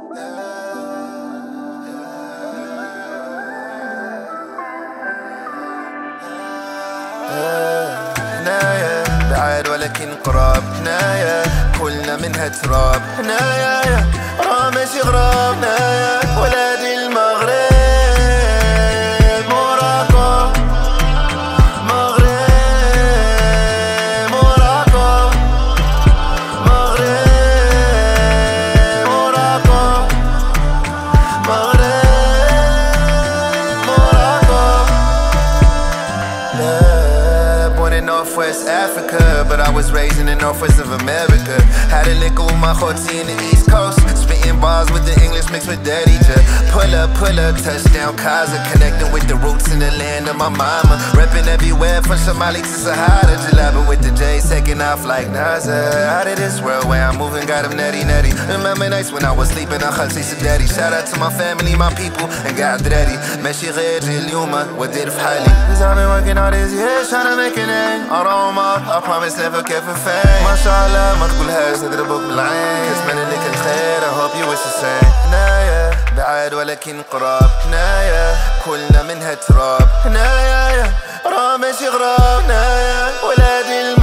هنايا بعاد ولكن قراب، هنايا كلنا منها تراب، هنايا راه ماشي غراب، هنايا ولادي المغرب، موراكو مغرب، موراكو مغرب، موراكو مغرب، موراكو. Born in Northwest Africa, but I was raised in the Northwest of America. Had a liquor with my khoti in the East Coast, spitting bars with the English mixed with dirty. Just pull up, touchdown Kaza, connecting with the roots in the land of my mama. Repping everywhere from Somali to Sahara, jalabing with the J's, taking off like NASA. Out of this world where I'm moving, got them nutty. Remember nights when I was sleeping on khati daddy. Shout out to my family, my people, and God ready. ماشي غير اليوم ودير في حالي. Cause I've been working all these years trying to make a name. I promise never care for fame. ما شاء الله ما تقولهاش نضربك بالعين. كتمنى لك الخير I hope you wish the same. هنايا بعاد ولكن قراب، هنايا كلنا منها تراب، هنايا راه ماشي غراب، هنايا ولادي